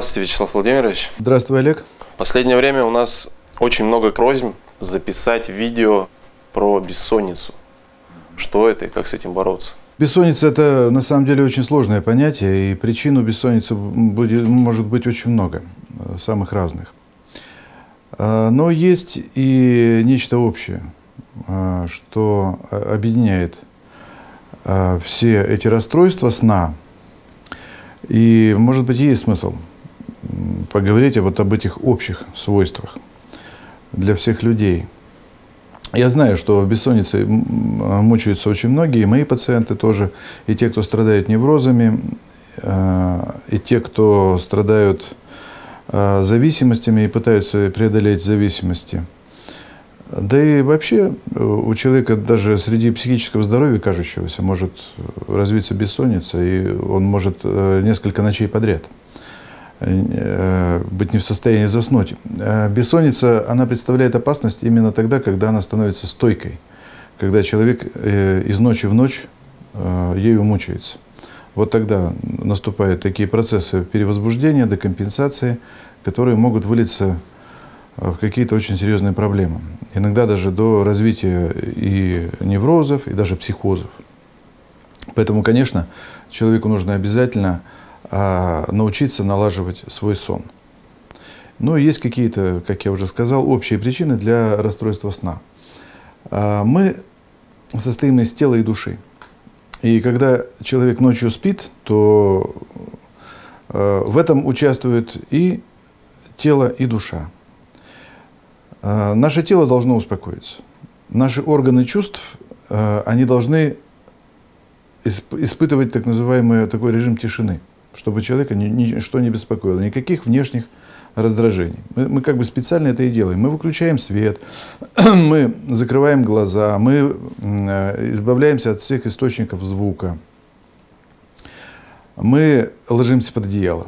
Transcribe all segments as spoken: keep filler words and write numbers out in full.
Здравствуйте, Вячеслав Владимирович. Здравствуй, Олег. В последнее время у нас очень много просьб записать видео про бессонницу. Что это и как с этим бороться? Бессонница – это на самом деле очень сложное понятие, и причин у бессонницы будет, может быть очень много, самых разных. Но есть и нечто общее, что объединяет все эти расстройства сна. И, может быть, есть смысл поговорить вот об этих общих свойствах для всех людей. Я знаю, что бессонницей мучаются очень многие, и мои пациенты тоже, и те, кто страдают неврозами, и те, кто страдают зависимостями и пытаются преодолеть зависимости. Да и вообще у человека даже среди психического здоровья кажущегося может развиться бессонница, и он может несколько ночей подряд быть не в состоянии заснуть. Бессонница, она представляет опасность именно тогда, когда она становится стойкой, когда человек из ночи в ночь ею мучается. Вот тогда наступают такие процессы перевозбуждения, декомпенсации, которые могут вылиться в какие-то очень серьезные проблемы. Иногда даже до развития и неврозов, и даже психозов. Поэтому, конечно, человеку нужно обязательно а, научиться налаживать свой сон. Ну, есть какие-то, как я уже сказал, общие причины для расстройства сна. А, мы состоим из тела и души. И когда человек ночью спит, то а, в этом участвуют и тело, и душа. Наше тело должно успокоиться. Наши органы чувств, они должны испытывать так называемый такой режим тишины, чтобы человека ничто не беспокоило, никаких внешних раздражений. Мы, мы как бы специально это и делаем. Мы выключаем свет, мы закрываем глаза, мы избавляемся от всех источников звука, мы ложимся под одеяло.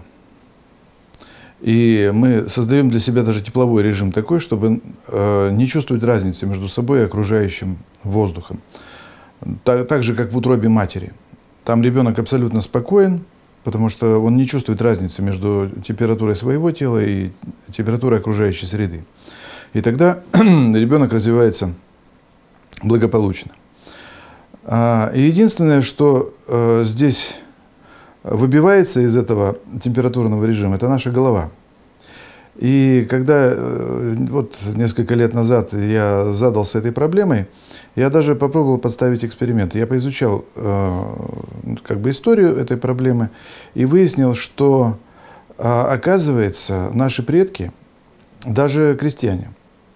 И мы создаем для себя даже тепловой режим такой, чтобы э, не чувствовать разницы между собой и окружающим воздухом. Так, так же, как в утробе матери. Там ребенок абсолютно спокоен, потому что он не чувствует разницы между температурой своего тела и температурой окружающей среды. И тогда ребенок развивается благополучно. А, и единственное, что э, здесь выбивается из этого температурного режима, это наша голова. И когда вот несколько лет назад я задался этой проблемой, я даже попробовал подставить эксперимент. Я поизучал э, как бы историю этой проблемы и выяснил, что э, оказывается наши предки, даже крестьяне,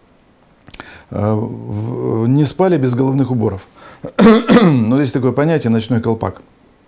э, не спали без головных уборов. Но есть такое понятие «ночной колпак».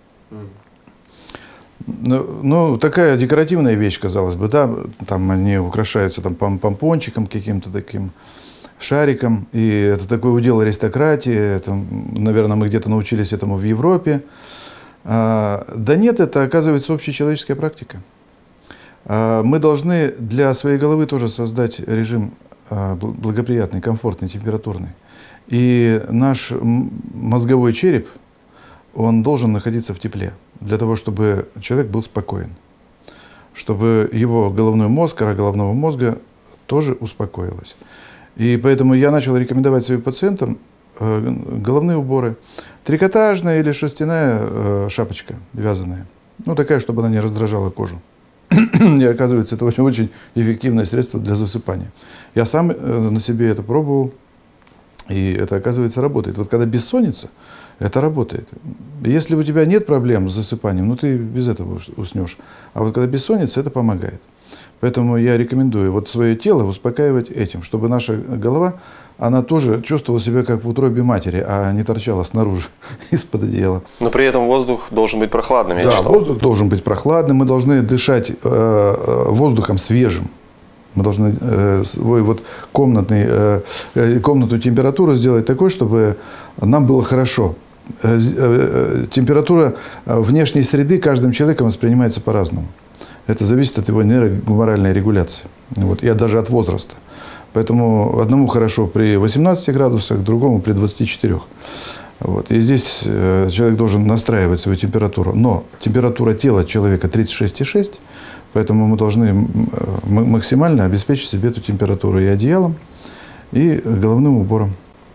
Ну, ну, такая декоративная вещь, казалось бы, да, там они украшаются там помпончиком каким-то таким, шариком, и это такой удел аристократии, это, наверное, мы где-то научились этому в Европе. А, да нет, это, оказывается, общечеловеческая практика. А, мы должны для своей головы тоже создать режим а, благоприятный, комфортный, температурный. И наш мозговой череп, он должен находиться в тепле, для того, чтобы человек был спокоен, чтобы его головной мозг, кора головного мозга тоже успокоилась. И поэтому я начал рекомендовать своим пациентам э, головные уборы. Трикотажная или шерстяная э, шапочка вязаная. Ну, такая, чтобы она не раздражала кожу. И оказывается, это очень, очень эффективное средство для засыпания. Я сам э, на себе это пробовал, и это, оказывается, работает. Вот когда бессонница, это работает. Если у тебя нет проблем с засыпанием, ну ты без этого уснешь. А вот когда бессонница, это помогает. Поэтому я рекомендую вот свое тело успокаивать этим, чтобы наша голова, она тоже чувствовала себя как в утробе матери, а не торчала снаружи из-под одеяла. Но при этом воздух должен быть прохладным, я да, читал. Воздух должен быть прохладным, мы должны дышать э, воздухом свежим. Мы должны э, свой вот комнатный, э, комнатную температуру сделать такой, чтобы нам было хорошо. Э, э, температура внешней среды каждым человеком воспринимается по-разному. Это зависит от его нейрогуморальной регуляции. Вот, и даже от возраста. Поэтому одному хорошо при восемнадцати градусах, другому при двадцати четырёх. Вот. И здесь э, человек должен настраивать свою температуру. Но температура тела человека тридцать шесть и шесть, Поэтому мы должны максимально обеспечить себе эту температуру и одеялом, и головным убором.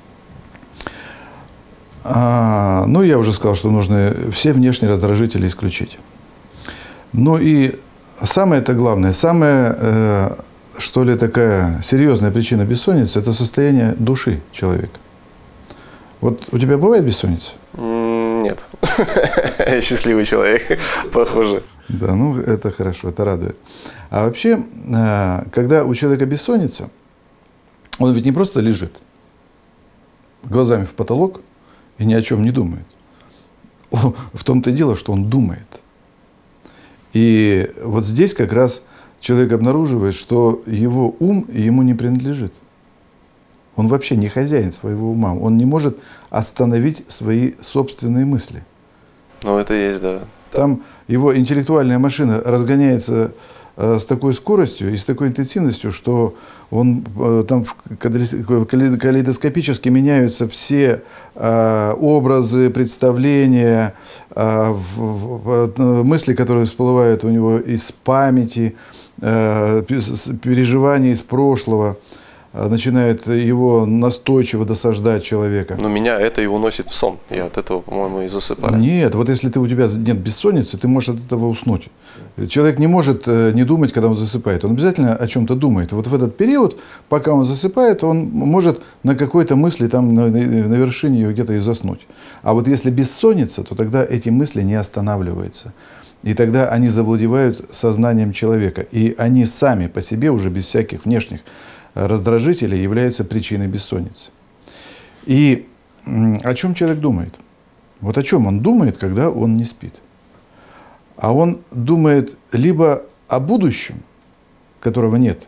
А, ну, я уже сказал, что нужно все внешние раздражители исключить. Ну и самое-то главное, самая, э, что ли, такая серьезная причина бессонницы – это состояние души человека. Вот у тебя бывает бессонница? Нет. Я счастливый человек, похоже. Да, ну это хорошо, это радует. А вообще, когда у человека бессонница, он ведь не просто лежит глазами в потолок и ни о чем не думает. В том-то и дело, что он думает. И вот здесь как раз человек обнаруживает, что его ум ему не принадлежит. Он вообще не хозяин своего ума. Он не может остановить свои собственные мысли. Ну, это есть, да. Там его интеллектуальная машина разгоняется э, с такой скоростью и с такой интенсивностью, что он, э, там калейдоскопически меняются все э, образы, представления, э, в, в, мысли, которые всплывают у него из памяти, э, переживания из прошлого. Начинает его настойчиво досаждать человека. Но меня это и уносит в сон. Я от этого, по-моему, и засыпаю. Нет, вот если ты, у тебя нет бессонницы, ты можешь от этого уснуть. Человек не может не думать, когда он засыпает. Он обязательно о чем-то думает. Вот в этот период, пока он засыпает, он может на какой-то мысли там на, на вершине ее где-то и заснуть. А вот если бессонница, то тогда эти мысли не останавливаются. И тогда они завладевают сознанием человека. И они сами по себе, уже без всяких внешних раздражители, являются причиной бессонницы. И о чем человек думает? Вот о чем он думает, когда он не спит? А он думает либо о будущем, которого нет,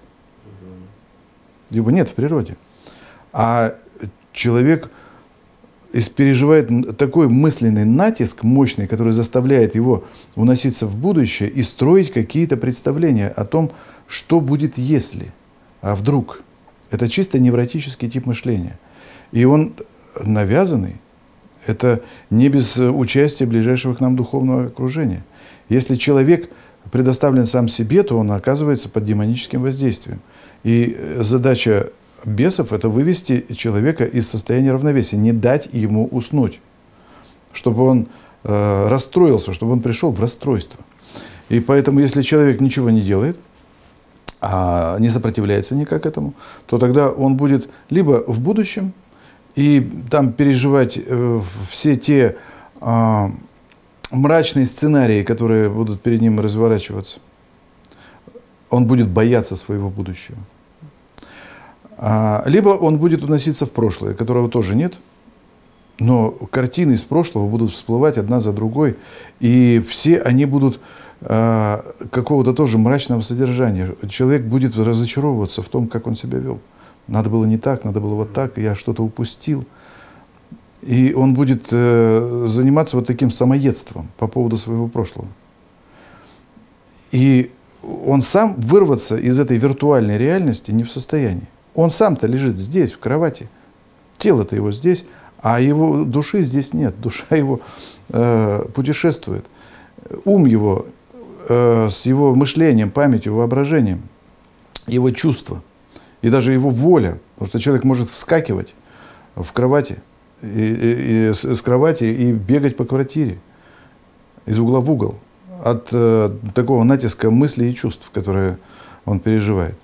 либо нет в природе. А человек переживает такой мысленный натиск мощный, который заставляет его уноситься в будущее и строить какие-то представления о том, что будет если. А вдруг? Это чисто невротический тип мышления. И он навязанный. Это не без участия ближайшего к нам духовного окружения. Если человек предоставлен сам себе, то он оказывается под демоническим воздействием. И задача бесов – это вывести человека из состояния равновесия, не дать ему уснуть, чтобы он э, расстроился, чтобы он пришел в расстройство. И поэтому, если человек ничего не делает, а не сопротивляется никак этому, то тогда он будет либо в будущем и там переживать э, все те э, мрачные сценарии, которые будут перед ним разворачиваться. Он будет бояться своего будущего. А, либо он будет уноситься в прошлое, которого тоже нет, но картины из прошлого будут всплывать одна за другой, и все они будут какого-то тоже мрачного содержания. Человек будет разочаровываться в том, как он себя вел. Надо было не так, надо было вот так, я что-то упустил. И он будет э, заниматься вот таким самоедством по поводу своего прошлого. И он сам вырваться из этой виртуальной реальности не в состоянии. Он сам-то лежит здесь, в кровати. Тело-то его здесь, а его души здесь нет. Душа его э, путешествует. Ум его с его мышлением, памятью, воображением, его чувства и даже его воля, потому что человек может вскакивать в кровати, и, и, и, с кровати и бегать по квартире из угла в угол от э, такого натиска мыслей и чувств, которые он переживает.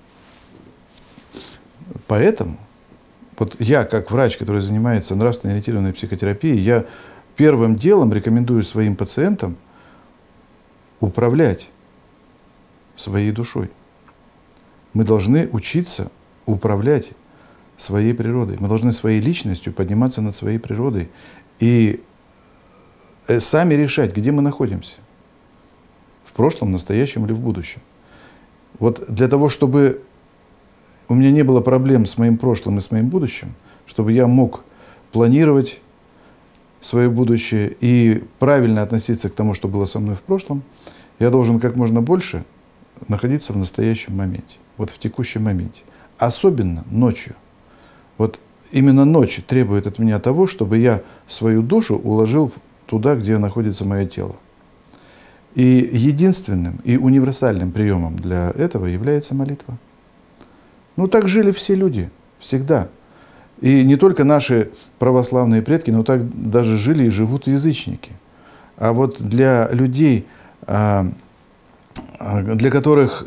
Поэтому вот я, как врач, который занимается нравственно-ориентированной психотерапией, я первым делом рекомендую своим пациентам управлять своей душой. Мы должны учиться управлять своей природой. Мы должны своей личностью подниматься над своей природой и сами решать, где мы находимся. В прошлом, настоящем или в будущем. Вот для того, чтобы у меня не было проблем с моим прошлым и с моим будущим, чтобы я мог планировать свое будущее и правильно относиться к тому, что было со мной в прошлом, я должен как можно больше находиться в настоящем моменте, вот в текущем моменте. Особенно ночью. Вот именно ночь требует от меня того, чтобы я свою душу уложил туда, где находится мое тело. И единственным и универсальным приемом для этого является молитва. Ну, так жили все люди, всегда. И не только наши православные предки, но так даже жили и живут язычники. А вот для людей, для которых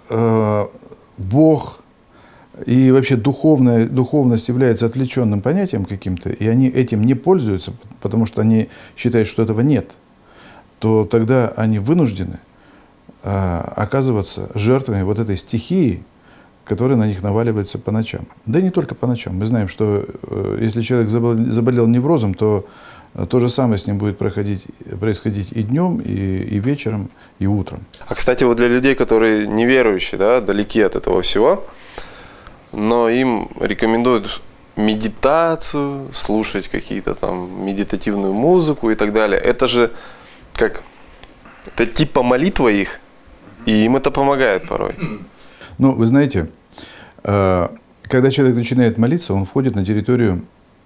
Бог и вообще духовная, духовность является отвлеченным понятием каким-то, и они этим не пользуются, потому что они считают, что этого нет, то тогда они вынуждены оказываться жертвами вот этой стихии, который на них наваливается по ночам. Да и не только по ночам. Мы знаем, что э, если человек заболел, заболел неврозом, то э, то же самое с ним будет проходить, происходить и днем, и, и вечером, и утром. А, кстати, вот для людей, которые неверующие, да, далеки от этого всего, но им рекомендуют медитацию, слушать какие-то там медитативную музыку и так далее. Это же как, это типа молитва их, и им это помогает порой. Ну, вы знаете, когда человек начинает молиться, он входит на территорию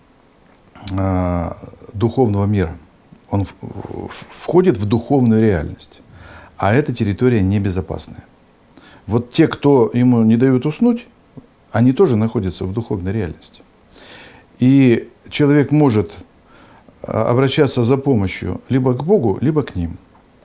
духовного мира. Он входит в духовную реальность. А эта территория небезопасная. Вот те, кто ему не дают уснуть, они тоже находятся в духовной реальности. И человек может обращаться за помощью либо к Богу, либо к ним.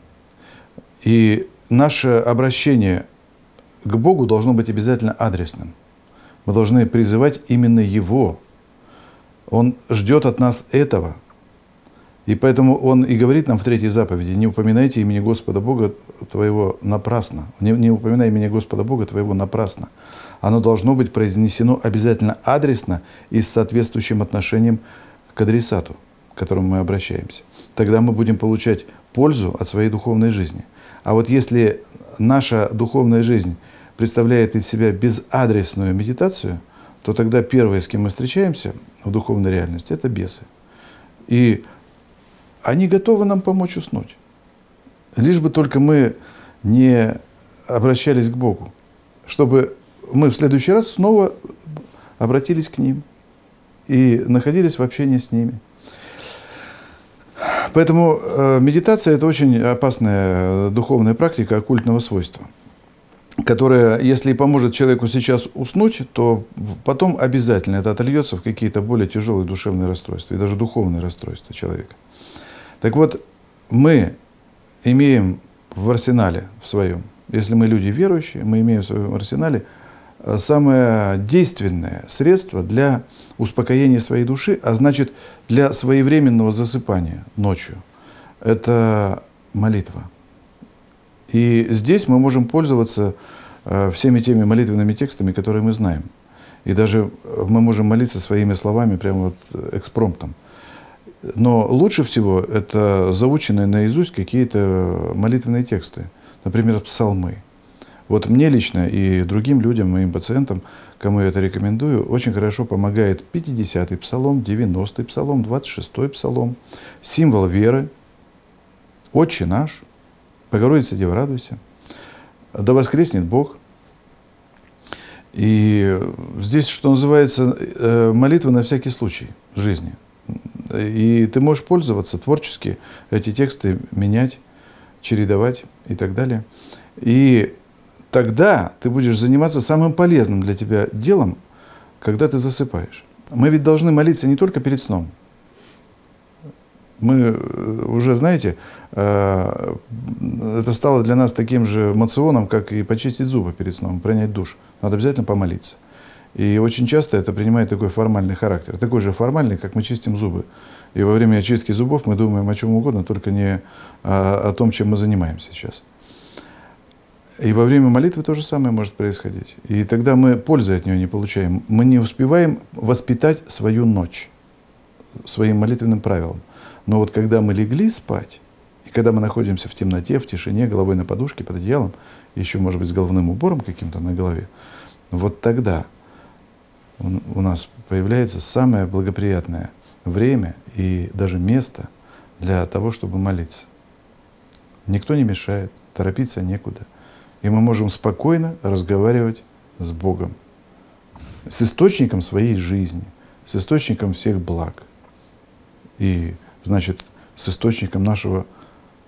И наше обращение к Богу должно быть обязательно адресным. Мы должны призывать именно Его. Он ждет от нас этого. И поэтому Он и говорит нам в третьей заповеди: не упоминайте имени Господа Бога твоего напрасно. Не, не упоминай имени Господа Бога твоего напрасно. Оно должно быть произнесено обязательно адресно и с соответствующим отношением к адресату, к которому мы обращаемся. Тогда мы будем получать пользу от своей духовной жизни. А вот если наша духовная жизнь представляет из себя безадресную медитацию, то тогда первые, с кем мы встречаемся в духовной реальности, это бесы. И они готовы нам помочь уснуть. Лишь бы только мы не обращались к Богу, чтобы мы в следующий раз снова обратились к ним и находились в общении с ними. Поэтому э, медитация – это очень опасная духовная практика оккультного свойства, которая, если и поможет человеку сейчас уснуть, то потом обязательно это отольется в какие-то более тяжелые душевные расстройства и даже духовные расстройства человека. Так вот, мы имеем в арсенале в своем, если мы люди верующие, мы имеем в своем арсенале самое действенное средство для успокоения своей души, а значит, для своевременного засыпания ночью. Это молитва. И здесь мы можем пользоваться всеми теми молитвенными текстами, которые мы знаем. И даже мы можем молиться своими словами, прямо вот экспромтом. Но лучше всего это заученные наизусть какие-то молитвенные тексты, например, псалмы. Вот мне лично и другим людям, моим пациентам, кому я это рекомендую, очень хорошо помогает пятидесятый псалом, девяностый псалом, двадцать шестой псалом, символ веры, «Отче наш», «Богородица, Дева, радуйся», «Да воскреснет Бог». И здесь, что называется, молитва на всякий случай в жизни. И ты можешь пользоваться творчески, эти тексты менять, чередовать и так далее. И тогда ты будешь заниматься самым полезным для тебя делом, когда ты засыпаешь. Мы ведь должны молиться не только перед сном. Мы уже, знаете, это стало для нас таким же моционом, как и почистить зубы перед сном, принять душ. Надо обязательно помолиться. И очень часто это принимает такой формальный характер. Такой же формальный, как мы чистим зубы. И во время чистки зубов мы думаем о чем угодно, только не о, о том, чем мы занимаемся сейчас. И во время молитвы то же самое может происходить. И тогда мы пользы от нее не получаем. Мы не успеваем воспитать свою ночь своим молитвенным правилам. Но вот когда мы легли спать, и когда мы находимся в темноте, в тишине, головой на подушке, под одеялом, еще, может быть, с головным убором каким-то на голове, вот тогда у нас появляется самое благоприятное время и даже место для того, чтобы молиться. Никто не мешает, торопиться некуда. И мы можем спокойно разговаривать с Богом, с источником своей жизни, с источником всех благ. И, значит, с источником нашего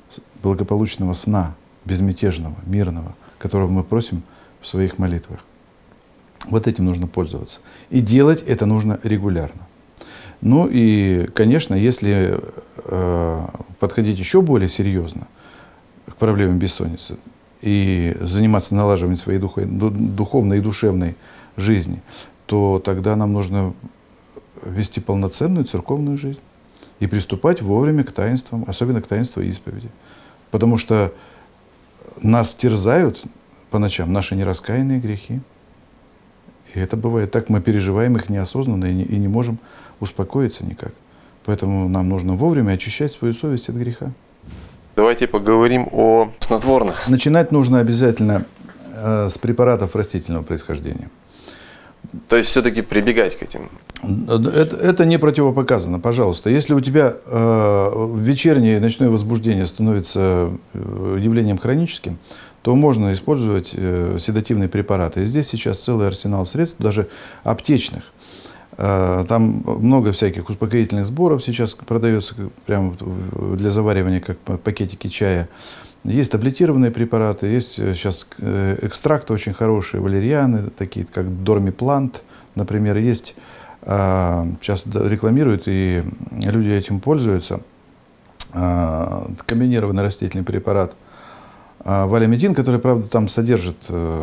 благополучного сна, безмятежного, мирного, которого мы просим в своих молитвах. Вот этим нужно пользоваться. И делать это нужно регулярно. Ну и, конечно, если э, подходить еще более серьезно к проблемам бессонницы и заниматься налаживанием своей духо, духовной и душевной жизни, то тогда нам нужно вести полноценную церковную жизнь и приступать вовремя к таинствам, особенно к таинству исповеди. Потому что нас терзают по ночам наши нераскаянные грехи. И это бывает так, мы переживаем их неосознанно и не, и не можем успокоиться никак. Поэтому нам нужно вовремя очищать свою совесть от греха. Давайте поговорим о снотворных. Начинать нужно обязательно э, с препаратов растительного происхождения. То есть все-таки прибегать к этим? Это, это не противопоказано, пожалуйста. Если у тебя э, вечернее и ночное возбуждение становится явлением хроническим, то можно использовать э, седативные препараты. И здесь сейчас целый арсенал средств, даже аптечных. Э, там много всяких успокоительных сборов сейчас продается прямо для заваривания, как пакетики чая. Есть таблетированные препараты, есть сейчас экстракты очень хорошие, валерианы, такие как Дормиплант, например, есть, сейчас рекламируют, и люди этим пользуются, комбинированный растительный препарат валимедин, который, правда, там содержит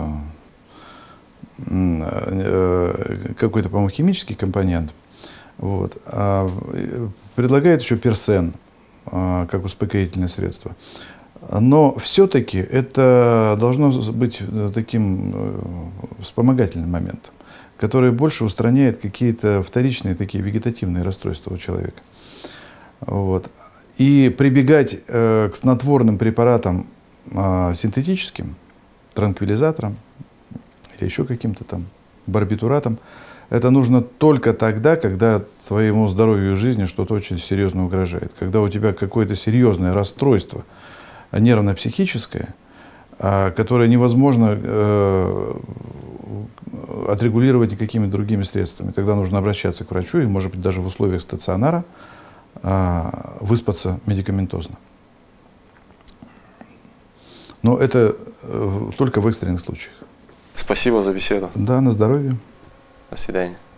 какой-то, по-моему, химический компонент. Вот. Предлагает еще персен как успокоительное средство. Но все-таки это должно быть таким вспомогательным моментом, который больше устраняет какие-то вторичные такие вегетативные расстройства у человека. Вот. И прибегать э, к снотворным препаратам э, синтетическим, транквилизаторам или еще каким-то там барбитуратам, это нужно только тогда, когда твоему здоровью и жизни что-то очень серьезно угрожает. Когда у тебя какое-то серьезное расстройство нервно-психическое, которое невозможно э, отрегулировать никакими другими средствами. Тогда нужно обращаться к врачу и, может быть, даже в условиях стационара э, выспаться медикаментозно. Но это э, только в экстренных случаях. Спасибо за беседу. Да, на здоровье. До свидания.